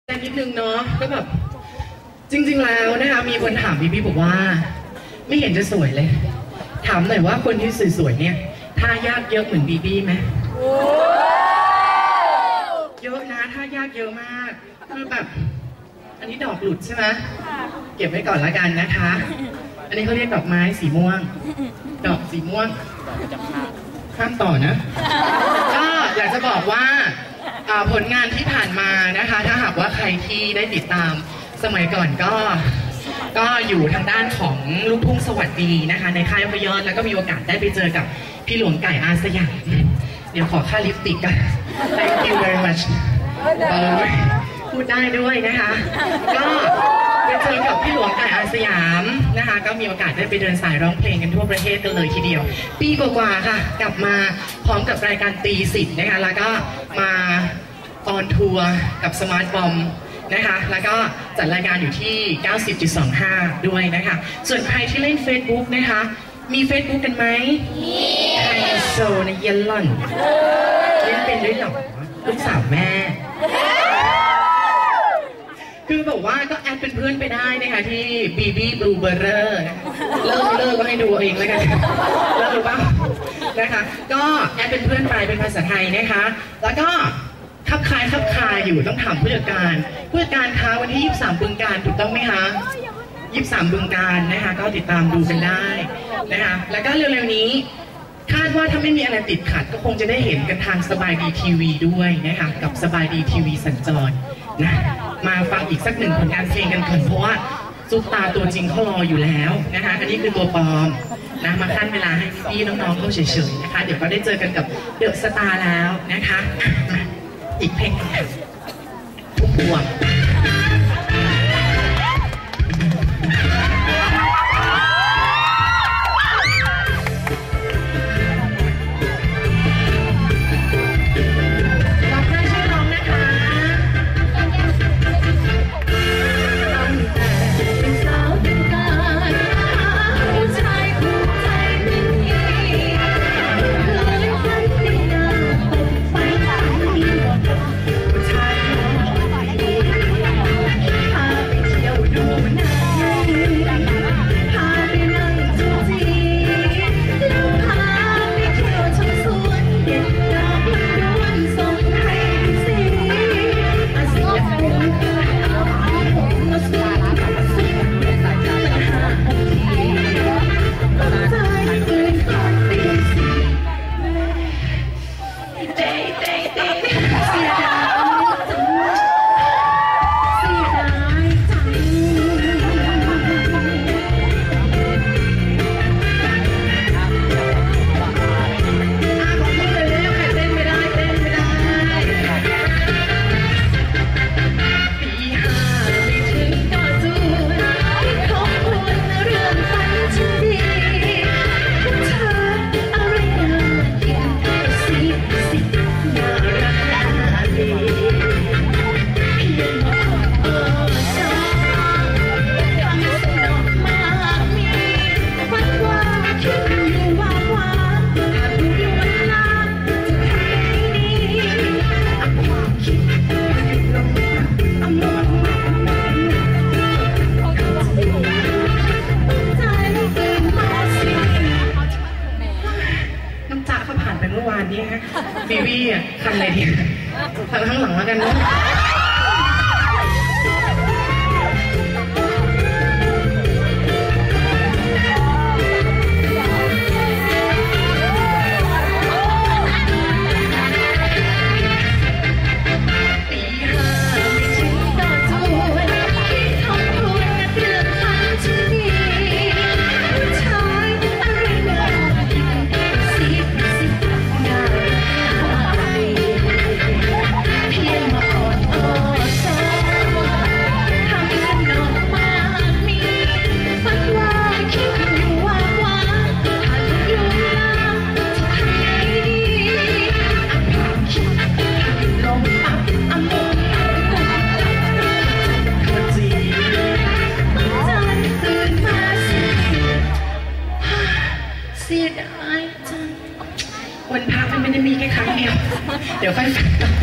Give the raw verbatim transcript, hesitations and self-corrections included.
แต่นิดนึงเนาะก็แบบจริงๆแล้วนะคะมีคนถามพี่พี่บอกว่าไม่เห็นจะสวยเลยถามหน่อยว่าคนที่สวยๆเนี่ยท่ายากเยอะเหมือนบีบี้ไหมเยอะนะท่ายากเยอะมากคือแบบอันนี้ดอกหลุดใช่ไหมเก็บไว้ก่อนละกันนะคะอันนี้เขาเรียกดอกไม้สีม่วงดอกสีม่วงข้ามต่อนะก็อยากจะบอกว่าผลงานที่ผ่านมานะคะถ้าหากว่าใครที่ได้ติดตามสมัยก่อนก็ก็อยู่ทางด้านของลูกทุ่งสวัสดีนะคะในค่ายพยอดแล้วก็มีโอกาสได้ไปเจอกับพี่หลวงไก่อาสยามเดี๋ยวขอค่าลิปสติกกัน Thank you very much พูดได้ด้วยนะคะก็ไปเจอกับพี่หลวงไก่อาสยามนะคะก็มีโอกาสได้ไปเดินสายร้องเพลงกันทั่วประเทศกันเลยทีเดียวปีกว่าๆค่ะกลับมาพร้อมกับรายการตีสิทธิ์นะคะแล้วก็มาออนทัวร์กับสมาร์ทบอมนะคะแล้วก็จัดรายการอยู่ที่ เก้าสิบจุดสองห้า ด้วยนะคะส่วนใครที่เล่น Facebook นะคะมี Facebook กันไหมมีไฮโซนะเยลลอนเล่นเป็นด้วยหรอลูกสาวแม่คือบอกว่าก็แอดเป็นเพื่อนไปได้นะคะที่ บี บี Blue Burger เลิกเลิกก็ให้ดูเองแล้วกันเลิกหรือเปล่านะคะก็แอดเป็นเพื่อนไปเป็นภาษาไทยนะคะแล้วก็คับคายคับคายอยู่ต้องถามผู้จัดการผู้จัดการคะวันที่ยี่สิบสามบึงกาฬถูกต้องไหมคะยี่สิบสามบึงกาฬนะคะก็ติดตามดูกันได้นะคะแล้วก็เร็วๆนี้คาดว่าถ้าไม่มีอะไรติดขัดก็คงจะได้เห็นกันทางสบายดีทีวีด้วยนะคะกับสบายดีทีวีสัญจรนะมาฟังอีกสักหนึ่งผลงานเพลงกันก่อนเพราะว่าซุปตาตัวจริงเขารออยู่แล้วนะคะอันนี้คือตัวปลอมนะมาขั้นเวลาให้พี่น้องๆเขาเฉยๆนะคะเดี๋ยวก็ได้เจอกันกับเดอะสตาร์แล้วนะคะอีกเพลงนึงค่ะทุกพวงบีบี้อ่ะคันอะไรดีคันข้างหลังแล้วกันเนาะวันพักมันไม่ได้มีแค่ครั้งเดียวเดี๋ยวค่อย